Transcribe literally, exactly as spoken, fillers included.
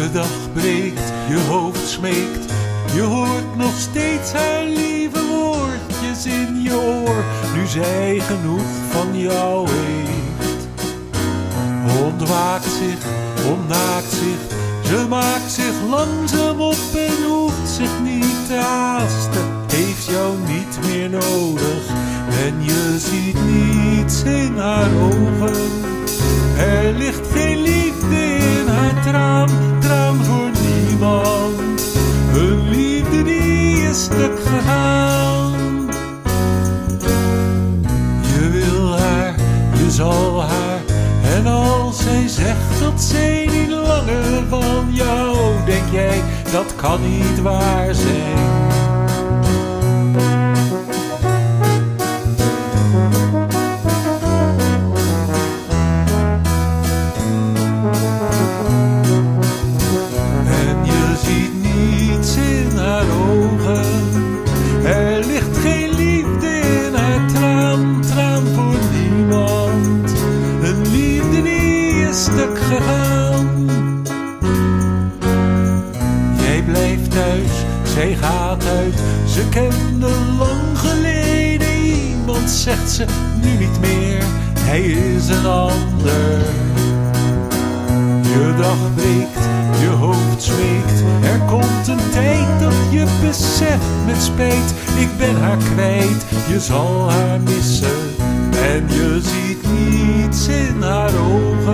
De dag breekt, je hoofd smeekt, je hoort nog steeds haar lieve woordjes in je oor, nu zij genoeg van jou heeft. Ontwaakt zich, ontnaakt zich, ze maakt zich langzaam op en hoeft zich niet te haasten, heeft jou niet meer nodig en je ziet niets in haar ogen. Er ligt geen liefde in haar traan, traan voor niemand, een liefde die is stuk gegaan. Je wil haar, je zal haar, en als zij zegt dat zij niet langer van jou, denk jij dat kan niet waar zijn. En je ziet niets in haar ogen, er ligt geen liefde in haar traan, traan voor niemand, een liefde die is stuk gegaan. Jij blijft thuis, zij gaat uit, ze kende lang geleden iemand, zegt ze nu niet meer, hij is een ander. Je dag breekt, je hoofd zweekt, er komt een tijd dat je beseft met spijt, ik ben haar kwijt, je zal haar missen en je ziet niets in haar ogen.